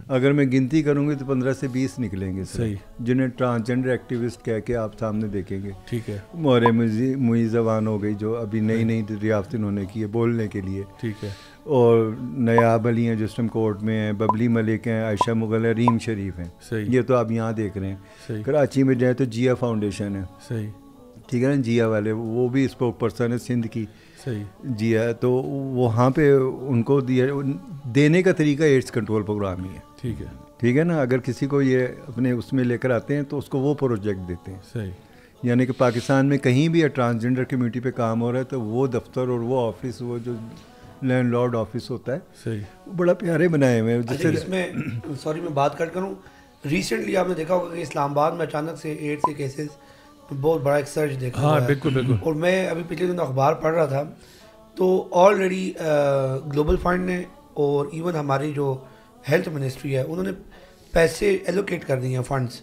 اگر میں گنتی کروں گی تو 15 سے 20 نکلیں گے صحیح, جنہیں ٹرانسجنڈر ایکٹیوسٹ کہہ کے آپ سامنے دیکھیں گے. ٹھیک ہے. مورے معیز زبان ہو گئی جو ابھی نئی نئی دریافت انہوں نے کی ہے بولنے کے لیے. ٹھیک ہے. اور نیاب علی ہیں جو اسٹم کورٹ میں ہیں, ببلی ملک ہیں, عائشہ مغل ہیں, ریم شریف ہیں. یہ تو آپ یہاں دیکھ رہے ہیں. کراچی میں جائیں تو جیا فاؤنڈیشن ہے. صحیح, ٹھیک ہے نا, جیا والے وہ بھی اسپوک پرسن ہے سندھ کی. صحیح. جیا تو وہاں پہ ان کو دینے کا طریقہ ایڈس کنٹرول پروگرام ہی ہے. ٹھیک ہے. ٹھیک ہے نا, اگر کسی کو یہ اپنے اس میں لے کر آتے ہیں تو اس کو وہ پروجیکٹ دیتے ہیں. صحیح. یعنی کہ پاکستان میں کہیں بھی ٹرانسجنڈر کمیونٹی پہ کام ہو رہا ہے تو وہ دفتر اور وہ آفس, وہ جو لینڈ لارڈ آفس ہوتا ہے, صحیح, بڑا پیارے بنائے ہوئے ہیں. جس سے اس میں سوری میں بات کٹ کروں, ریسنٹلی آپ نے دیکھا ہوگا کہ اسلام آباد میں اچانک سے ایڈس کے کیسز بہت بڑا ایک سرج دیکھا. ہاں بالکل بالکل. اور میں ابھی پچھلے دن اخبار پڑھ رہا تھا تو آلریڈی گلوبل فنڈ نے اور ایون ہماری جو ہیلتھ منسٹری ہے انہوں نے پیسے ایلوکیٹ کر دیے ہیں فنڈس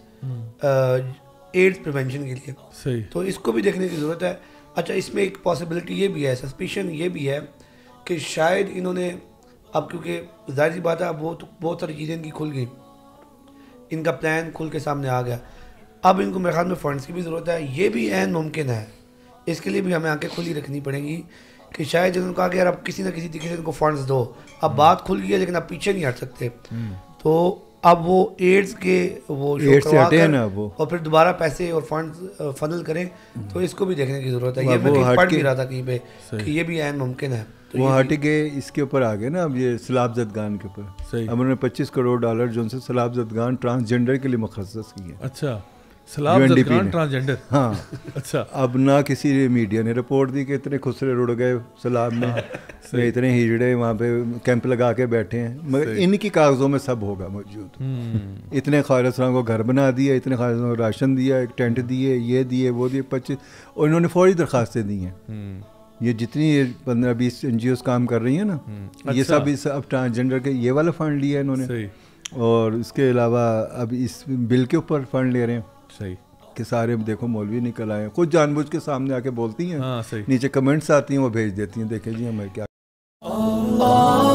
ایڈس پریونشن کے لیے. صحیح. تو اس کو بھی دیکھنے کی ضرورت ہے. اچھا, اس میں ایک پاسبلٹی یہ بھی ہے, سسپیشن یہ بھی ہے کہ شاید انہوں نے اب, کیونکہ ظاہر سی بات ہے اب بہت ساری چیزیں ان کی کھل گئی, ان کا پلان کھل کے سامنے آ گیا, اب ان کو میرے خیال میں فنڈس کی بھی ضرورت ہے. یہ بھی عین ممکن ہے, اس کے لیے بھی ہمیں آنکھیں کھلی رکھنی پڑیں گی کہ شاید جنہوں نے کہا کہ یار اب کسی نہ کسی طریقے سے ان کو فنڈس دو, اب بات کھل گئی ہے لیکن اب پیچھے نہیں ہٹ سکتے. تو اب وہ ایڈس کے وہ شو کروا کر اور پھر دوبارہ پیسے اور فنڈز فنل کریں, تو اس کو بھی دیکھنے کی ضرورت ہے. یہ میں کہیں پڑھ بھی رہا تھا کہیں پہ کہ یہ بھی عین ممکن ہے. وہ ہٹ کے اس کے اوپر آ گئے نا اب, یہ سیلاب زدگان کے اوپر. اب انہوں نے $25 کروڑ جو ان سے سیلاب زدگان ٹرانسجنڈر کے لیے مخصص کیے. اچھا, سیلاب زدگان ٹرانسجنڈر. ہاں. اچھا, اب نہ کسی میڈیا نے رپورٹ دی کہ اتنے خسرے رڑ گئے سیلاب میں, اتنے ہجڑے وہاں پہ کیمپ لگا کے بیٹھے ہیں, مگر ان کی کاغذوں میں سب ہوگا موجود. اتنے خواجہ کو گھر بنا دیا, اتنے خواجہ کو راشن دیا, ایک ٹینٹ دیے, یہ دیے, وہ دیے, 25, اور انہوں نے فوری درخواستیں دی ہیں. یہ جتنی 15-20 NGOs کام کر رہی ہیں نا, یہ سب اس اب ٹرانسجنڈر کے یہ والا فنڈ لیا ہے انہوں نے, اور اس کے علاوہ اب اس بل کے اوپر فنڈ لے رہے ہیں. صحیح, کہ سارے دیکھو مولوی نکل آئے ہیں, خود جان بوجھ کے سامنے آ کے بولتی ہیں, نیچے کمنٹس آتی ہیں, وہ بھیج دیتی ہیں, دیکھیں جی ہمیں کیا.